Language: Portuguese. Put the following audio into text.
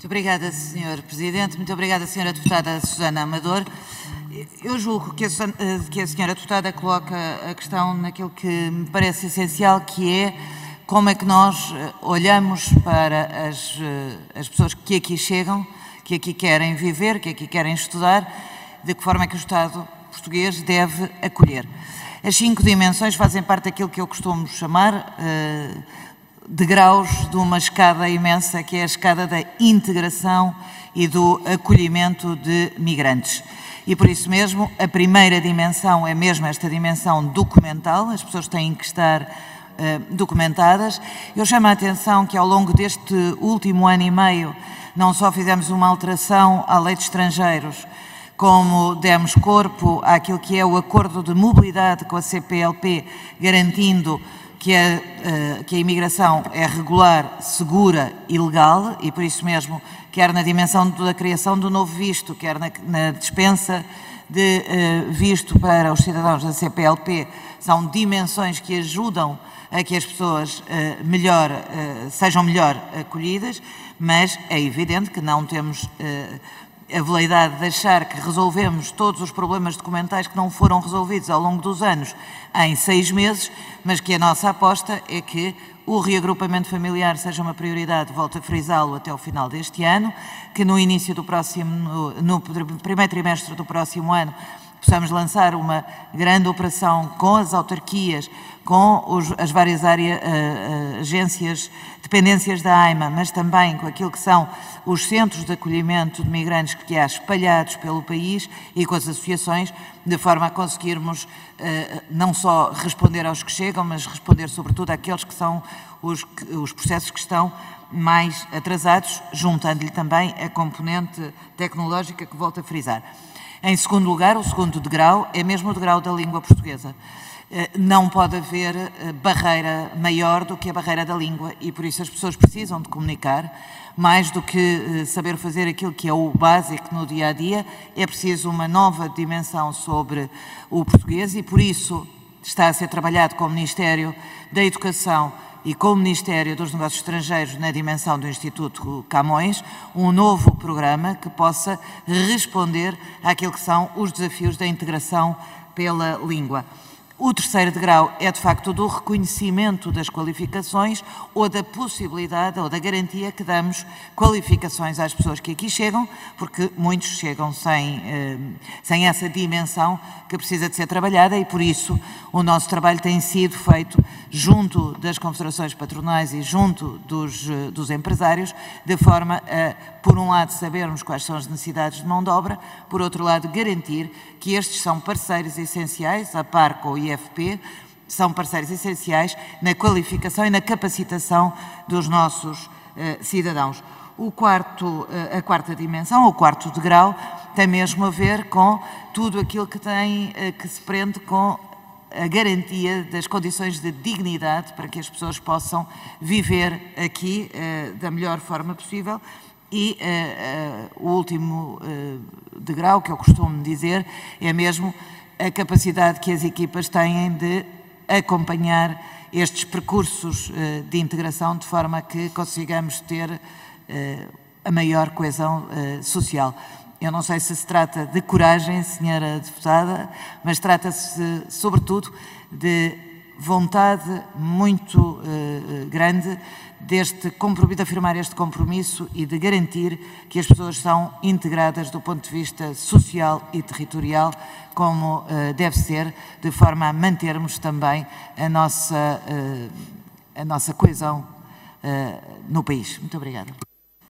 Muito obrigada, Sr. Presidente. Muito obrigada, Sra. Deputada Susana Amador. Eu julgo que a Sra. Deputada coloca a questão naquilo que me parece essencial, que é como é que nós olhamos para as pessoas que aqui chegam, que aqui querem viver, que aqui querem estudar, de que forma é que o Estado português deve acolher. As 5 dimensões fazem parte daquilo que eu costumo chamar degraus de uma escada imensa, que é a escada da integração e do acolhimento de migrantes. E por isso mesmo, a primeira dimensão é mesmo esta dimensão documental, as pessoas têm que estar documentadas. Eu chamo a atenção que ao longo deste último ano e meio não só fizemos uma alteração à lei de estrangeiros, como demos corpo àquilo que é o acordo de mobilidade com a CPLP, garantindo que a imigração é regular, segura e legal, e por isso mesmo, quer na dimensão da criação do novo visto, quer na dispensa de visto para os cidadãos da CPLP, são dimensões que ajudam a que as pessoas sejam melhor acolhidas, mas é evidente que não temos a veleidade de achar que resolvemos todos os problemas documentais que não foram resolvidos ao longo dos anos em 6 meses, mas que a nossa aposta é que o reagrupamento familiar seja uma prioridade, volto a frisá-lo, até o final deste ano, que no início do no primeiro trimestre do próximo ano, possamos lançar uma grande operação com as autarquias, com as várias agências, dependências da AIMA, mas também com aquilo que são os centros de acolhimento de migrantes que há espalhados pelo país e com as associações, de forma a conseguirmos não só responder aos que chegam, mas responder sobretudo àqueles que são os processos que estão mais atrasados, juntando-lhe também a componente tecnológica que volto a frisar. Em segundo lugar, o segundo degrau é mesmo o degrau da língua portuguesa. Não pode haver barreira maior do que a barreira da língua e por isso as pessoas precisam de comunicar. Mais do que saber fazer aquilo que é o básico no dia-a-dia, é preciso uma nova dimensão sobre o português e por isso está a ser trabalhado com o Ministério da Educação e com o Ministério dos Negócios Estrangeiros na dimensão do Instituto Camões, um novo programa que possa responder àquilo que são os desafios da integração pela língua. O terceiro degrau é, de facto, do reconhecimento das qualificações ou da possibilidade ou da garantia que damos qualificações às pessoas que aqui chegam, porque muitos chegam sem essa dimensão que precisa de ser trabalhada e, por isso, o nosso trabalho tem sido feito junto das confederações patronais e junto dos empresários, de forma a, por um lado, sabermos quais são as necessidades de mão de obra, por outro lado, garantir que estes são parceiros essenciais, a par com o IFP, são parceiros essenciais na qualificação e na capacitação dos nossos cidadãos. A quarta dimensão, o quarto degrau, tem mesmo a ver com tudo aquilo que se prende com a garantia das condições de dignidade para que as pessoas possam viver aqui da melhor forma possível. E o último degrau, que eu costumo dizer, é mesmo a capacidade que as equipas têm de acompanhar estes percursos de integração de forma a que consigamos ter a maior coesão social. Eu não sei se trata de coragem, Sra. Deputada, mas trata-se, sobretudo, de vontade muito grande de afirmar este compromisso e de garantir que as pessoas são integradas do ponto de vista social e territorial, como deve ser, de forma a mantermos também a nossa coesão no país. Muito obrigada.